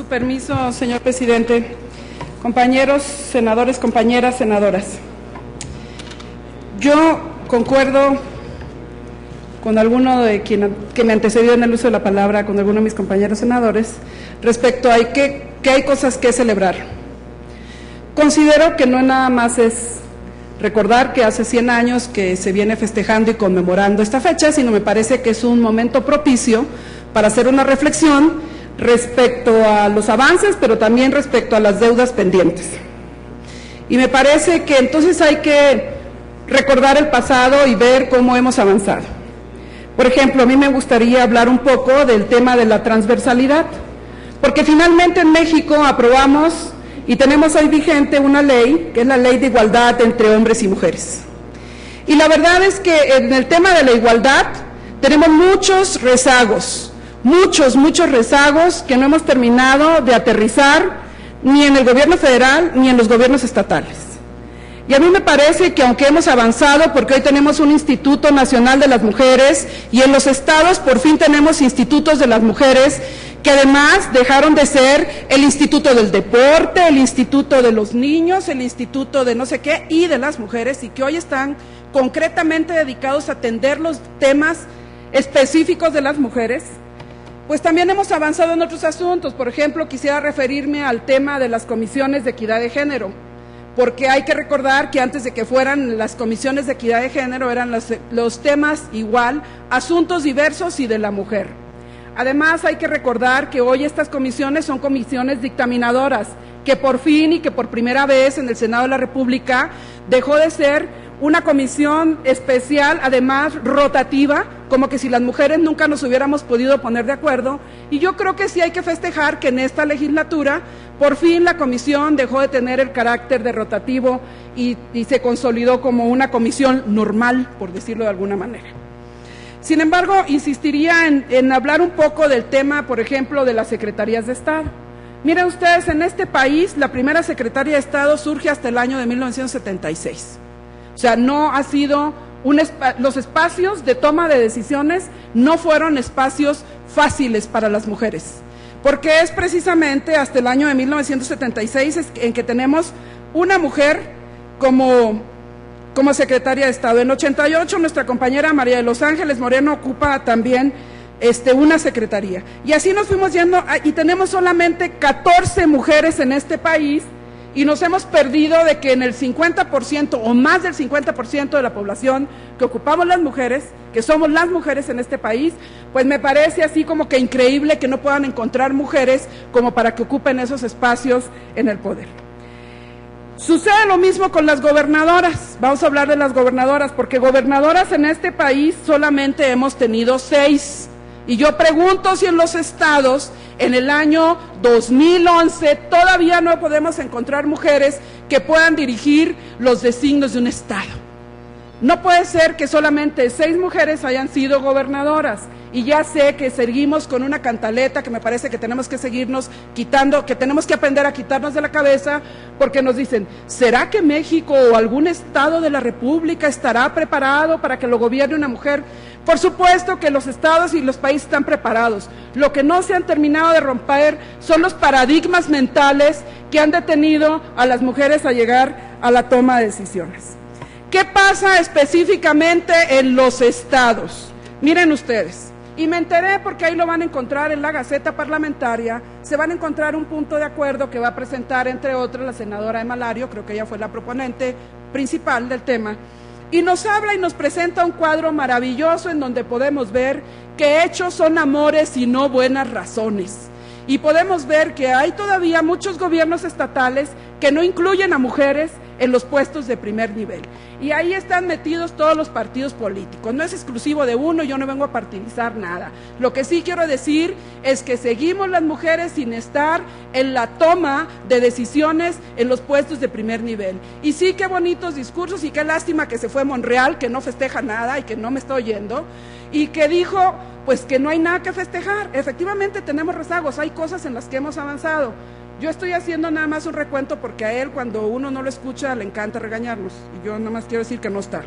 permiso, señor presidente, compañeros senadores, compañeras senadoras, yo concuerdo con alguno de quien que me antecedió en el uso de la palabra, con alguno de mis compañeros senadores, respecto a que hay cosas que celebrar. Considero que no nada más es recordar que hace 100 años que se viene festejando y conmemorando esta fecha, sino me parece que es un momento propicio para hacer una reflexión respecto a los avances, pero también respecto a las deudas pendientes. Y me parece que entonces hay que recordar el pasado y ver cómo hemos avanzado. Por ejemplo, a mí me gustaría hablar un poco del tema de la transversalidad, porque finalmente en México aprobamos y tenemos hoy vigente una ley, que es la Ley de Igualdad entre Hombres y Mujeres. Y la verdad es que en el tema de la igualdad tenemos muchos rezagos, muchos rezagos que no hemos terminado de aterrizar ni en el gobierno federal ni en los gobiernos estatales. Y a mí me parece que aunque hemos avanzado, porque hoy tenemos un Instituto Nacional de las Mujeres y en los estados por fin tenemos institutos de las mujeres que además dejaron de ser el Instituto del Deporte, el Instituto de los Niños, el Instituto de no sé qué y de las mujeres, y que hoy están concretamente dedicados a atender los temas específicos de las mujeres. Pues también hemos avanzado en otros asuntos. Por ejemplo, quisiera referirme al tema de las comisiones de equidad de género, porque hay que recordar que antes de que fueran las comisiones de equidad de género eran los temas igual, asuntos diversos y de la mujer. Además, hay que recordar que hoy estas comisiones son comisiones dictaminadoras, que por fin y que por primera vez en el Senado de la República dejó de ser una comisión especial, además rotativa, como que si las mujeres nunca nos hubiéramos podido poner de acuerdo, y yo creo que sí hay que festejar que en esta legislatura, por fin la comisión dejó de tener el carácter de rotativo y se consolidó como una comisión normal, por decirlo de alguna manera. Sin embargo, insistiría en hablar un poco del tema, por ejemplo, de las secretarías de Estado. Miren ustedes, en este país la primera secretaría de Estado surge hasta el año de 1976. O sea, no ha sido los espacios de toma de decisiones no fueron espacios fáciles para las mujeres, porque es precisamente hasta el año de 1976 en que tenemos una mujer como secretaria de Estado. En 88 nuestra compañera María de los Ángeles Moreno ocupa también una secretaría. Y así nos fuimos yendo y tenemos solamente 14 mujeres en este país. Y nos hemos perdido de que en el 50% o más del 50% de la población que ocupamos las mujeres, que somos las mujeres en este país, pues me parece así como que increíble que no puedan encontrar mujeres como para que ocupen esos espacios en el poder. Sucede lo mismo con las gobernadoras. Vamos a hablar de las gobernadoras, porque gobernadoras en este país solamente hemos tenido 6. Y yo pregunto si en los estados, en el año 2011, todavía no podemos encontrar mujeres que puedan dirigir los designios de un estado. No puede ser que solamente 6 mujeres hayan sido gobernadoras. Y ya sé que seguimos con una cantaleta que me parece que tenemos que seguirnos quitando, que tenemos que aprender a quitarnos de la cabeza, porque nos dicen, ¿será que México o algún estado de la República estará preparado para que lo gobierne una mujer? Por supuesto que los estados y los países están preparados. Lo que no se han terminado de romper son los paradigmas mentales que han detenido a las mujeres a llegar a la toma de decisiones. ¿Qué pasa específicamente en los estados? Miren ustedes, y me enteré porque ahí lo van a encontrar en la Gaceta Parlamentaria, se van a encontrar un punto de acuerdo que va a presentar, entre otras, la senadora Emma Lario, creo que ella fue la proponente principal del tema, y nos habla y nos presenta un cuadro maravilloso en donde podemos ver que hechos son amores y no buenas razones. Y podemos ver que hay todavía muchos gobiernos estatales que no incluyen a mujeres en los puestos de primer nivel. Y ahí están metidos todos los partidos políticos. No es exclusivo de uno, yo no vengo a partidizar nada. Lo que sí quiero decir es que seguimos las mujeres sin estar en la toma de decisiones en los puestos de primer nivel. Y sí, qué bonitos discursos y qué lástima que se fue Monreal, que no festeja nada y que no me está oyendo, y que dijo pues que no hay nada que festejar. Efectivamente tenemos rezagos, hay cosas en las que hemos avanzado. Yo estoy haciendo nada más un recuento porque a él, cuando uno no lo escucha, le encanta regañarnos. Y yo nada más quiero decir que no está.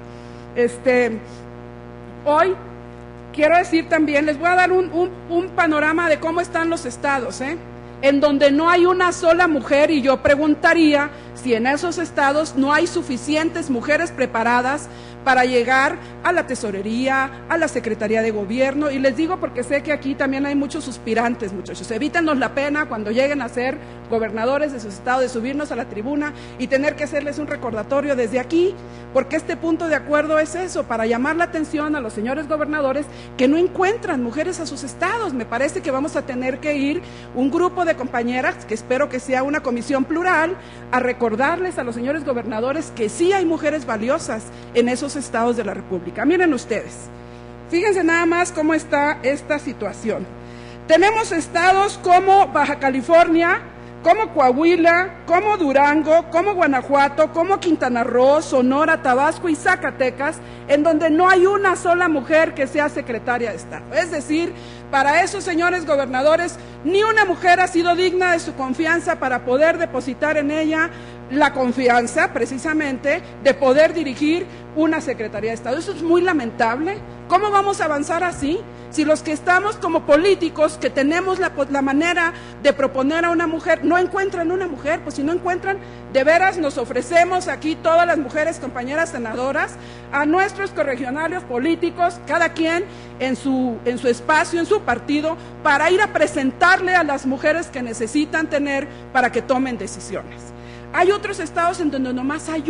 Hoy quiero decir también, les voy a dar un panorama de cómo están los estados, en donde no hay una sola mujer, y yo preguntaría si en esos estados no hay suficientes mujeres preparadas para llegar a la tesorería, a la Secretaría de Gobierno, y les digo porque sé que aquí también hay muchos suspirantes, muchachos, evítenos la pena cuando lleguen a ser gobernadores de sus estados, de subirnos a la tribuna y tener que hacerles un recordatorio desde aquí, porque este punto de acuerdo es eso, para llamar la atención a los señores gobernadores que no encuentran mujeres a sus estados. Me parece que vamos a tener que ir un grupo de compañeras, que espero que sea una comisión plural, a recordarles a los señores gobernadores que sí hay mujeres valiosas en esos estados de la República. Miren ustedes, fíjense nada más cómo está esta situación. Tenemos estados como Baja California, como Coahuila, como Durango, como Guanajuato, como Quintana Roo, Sonora, Tabasco y Zacatecas, en donde no hay una sola mujer que sea secretaria de Estado. Es decir, para esos señores gobernadores, ni una mujer ha sido digna de su confianza para poder depositar en ella la confianza, precisamente, de poder dirigir una Secretaría de Estado. Eso es muy lamentable. ¿Cómo vamos a avanzar así? Si los que estamos como políticos, que tenemos la manera de proponer a una mujer, no encuentran una mujer, pues si no encuentran, de veras nos ofrecemos aquí todas las mujeres compañeras senadoras, a nuestros corregionarios políticos, cada quien en su espacio, en su partido, para ir a presentarle a las mujeres que necesitan tener para que tomen decisiones. Hay otros estados en donde nomás hay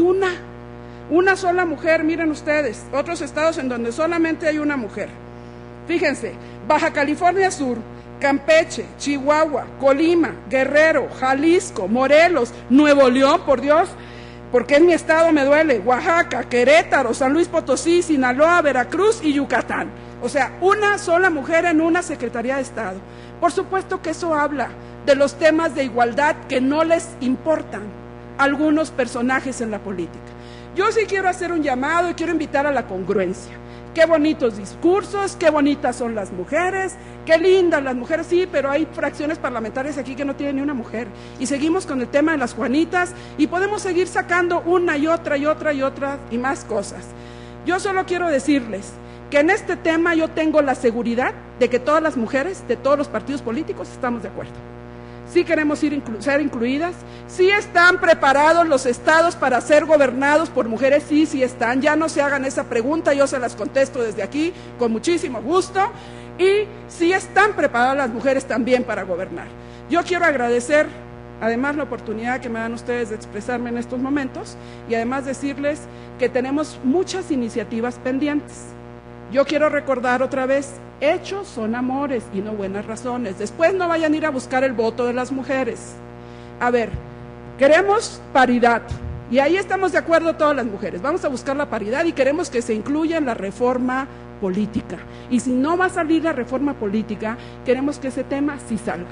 una sola mujer, miren ustedes, otros estados en donde solamente hay una mujer. Fíjense, Baja California Sur, Campeche, Chihuahua, Colima, Guerrero, Jalisco, Morelos, Nuevo León, por Dios, porque en mi estado me duele, Oaxaca, Querétaro, San Luis Potosí, Sinaloa, Veracruz y Yucatán. O sea, una sola mujer en una Secretaría de Estado. Por supuesto que eso habla de los temas de igualdad que no les importan a algunos personajes en la política. Yo sí quiero hacer un llamado y quiero invitar a la congruencia. Qué bonitos discursos, qué bonitas son las mujeres, qué lindas las mujeres, sí, pero hay fracciones parlamentarias aquí que no tienen ni una mujer. Y seguimos con el tema de las Juanitas y podemos seguir sacando una y otra y otra y otra y más cosas. Yo solo quiero decirles que en este tema yo tengo la seguridad de que todas las mujeres de todos los partidos políticos estamos de acuerdo. Sí queremos ser incluidas, sí están preparados los estados para ser gobernados por mujeres, sí están, ya no se hagan esa pregunta, yo se las contesto desde aquí con muchísimo gusto, y sí están preparadas las mujeres también para gobernar. Yo quiero agradecer además la oportunidad que me dan ustedes de expresarme en estos momentos, y además decirles que tenemos muchas iniciativas pendientes. Yo quiero recordar otra vez, hechos son amores y no buenas razones. Después no vayan a ir a buscar el voto de las mujeres. A ver, queremos paridad, y ahí estamos de acuerdo todas las mujeres. Vamos a buscar la paridad y queremos que se incluya en la reforma política. Y si no va a salir la reforma política, queremos que ese tema sí salga.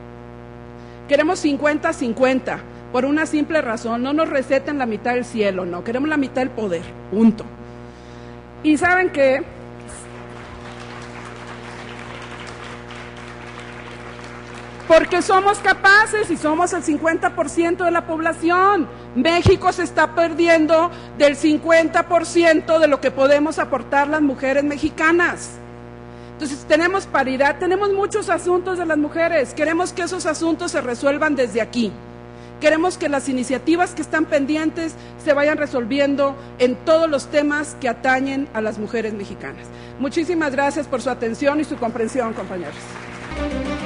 Queremos 50-50, por una simple razón, no nos receten la mitad del cielo, no, queremos la mitad del poder, punto. Y ¿saben qué? Porque somos capaces y somos el 50% de la población. México se está perdiendo del 50% de lo que podemos aportar las mujeres mexicanas. Entonces tenemos paridad, tenemos muchos asuntos de las mujeres, queremos que esos asuntos se resuelvan desde aquí. Queremos que las iniciativas que están pendientes se vayan resolviendo en todos los temas que atañen a las mujeres mexicanas. Muchísimas gracias por su atención y su comprensión, compañeros.